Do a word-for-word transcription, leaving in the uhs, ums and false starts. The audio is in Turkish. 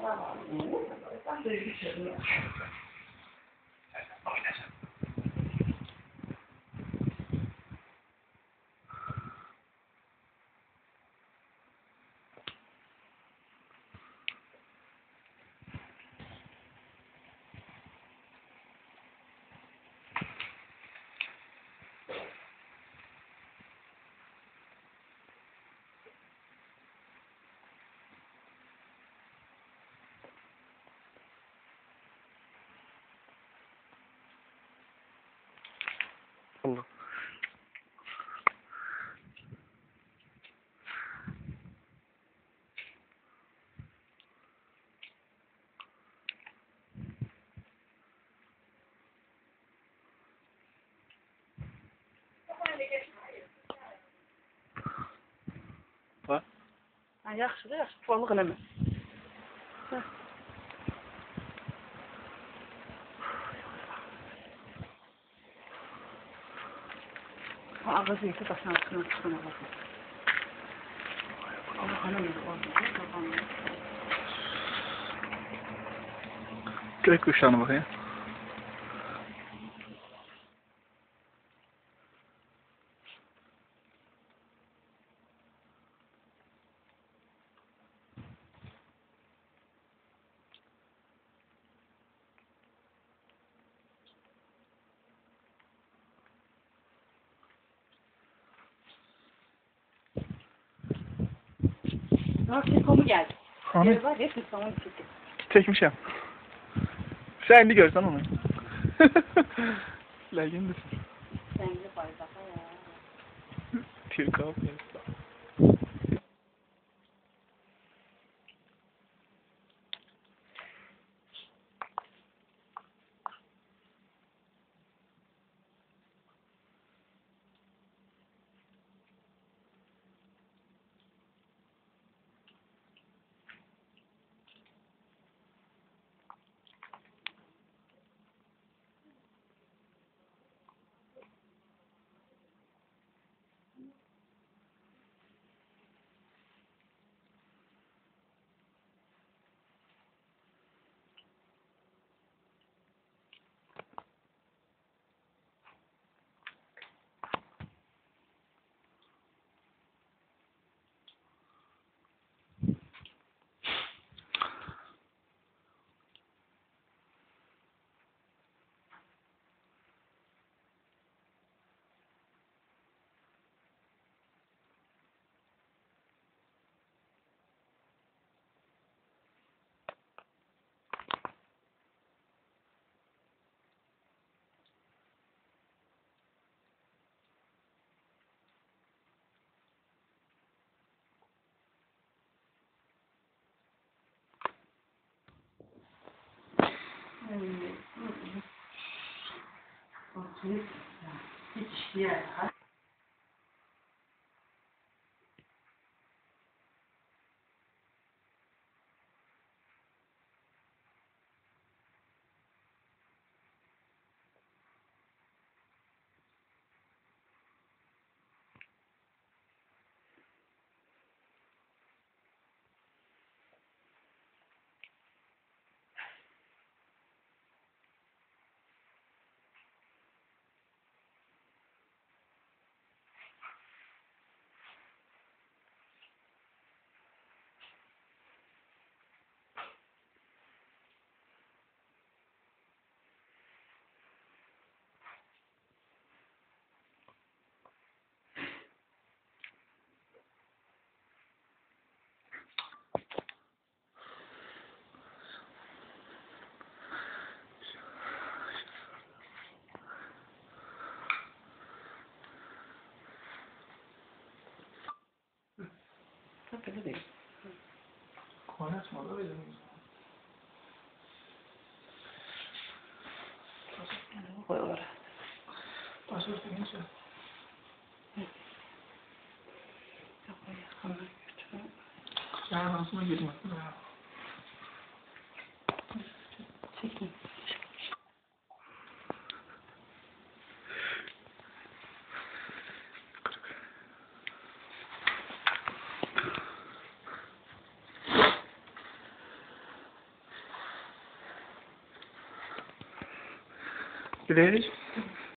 Allah. Ha? Ha, yaxşı da, yaxşı. Tuvalıq eləmə. Hə. Ha, ağız yeti daşın altına çıxın ağzı. Allah hanım yedi, oldu. Direkt kuşağına bakayım. Nasıl komu geldi? Hani? Yeri var ya, siz sana çekti. Çekmişim. Sen de görsen onu. Legendesin. Sen de bayzaka ya. Türk abi. Hiç yer. Tabii değil. Konuşmadı öyle mi? Koy oraya. Başka bir şey neyse. Koy yakına götürün. Yani aslında girmez. Çekin. Bileğiniz.